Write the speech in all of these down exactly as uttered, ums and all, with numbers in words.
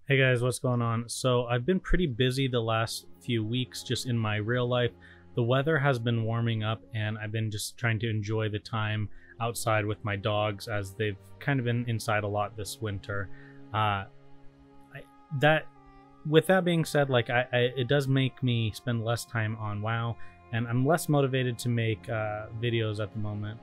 Hey guys, what's going on? So I've been pretty busy the last few weeks just in my real life. The weather has been warming up and I've been just trying to enjoy the time outside with my dogs as they've kind of been inside a lot this winter. Uh, I, that, with that being said, like I, I, it does make me spend less time on WoW, and I'm less motivated to make uh, videos at the moment.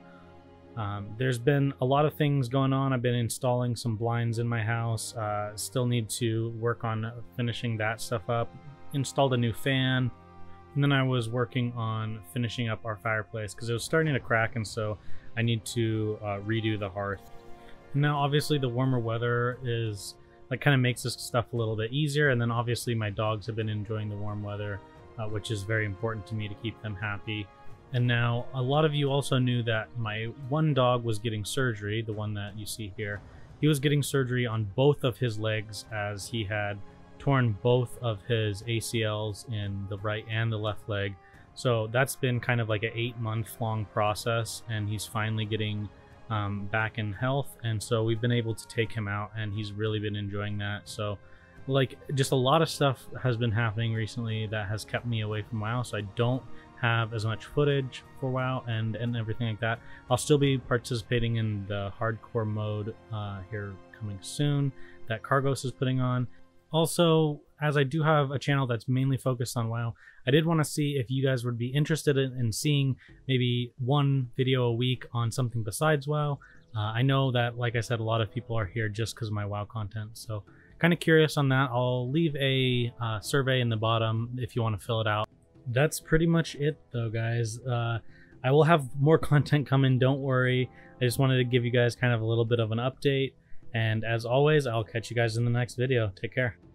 Um, there's been a lot of things going on. I've been installing some blinds in my house. Uh, still need to work on finishing that stuff up. Installed a new fan. And then I was working on finishing up our fireplace because it was starting to crack, and so I need to uh, redo the hearth. Now, obviously, the warmer weather is like kind of makes this stuff a little bit easier. And then obviously my dogs have been enjoying the warm weather, uh, which is very important to me to keep them happy. And now a lot of you also knew that my one dog was getting surgery, the one that you see here. He was getting surgery on both of his legs as he had torn both of his A C Ls in the right and the left leg. So that's been kind of like an eight month long process, and he's finally getting um, back in health. And so we've been able to take him out and he's really been enjoying that. So like just a lot of stuff has been happening recently that has kept me away from WoW, so I don't have as much footage for WoW and and everything like that. I'll still be participating in the hardcore mode uh, here coming soon that Cargos is putting on. Also, as I do have a channel that's mainly focused on WoW, I did want to see if you guys would be interested in, in seeing maybe one video a week on something besides WoW. Uh, I know that, like I said, a lot of people are here just because of my WoW content, so kind of curious on that. I'll leave a uh, survey in the bottom if you want to fill it out. That's pretty much it though, guys. Uh, I will have more content coming, don't worry. I just wanted to give you guys kind of a little bit of an update. And as always, I'll catch you guys in the next video. Take care.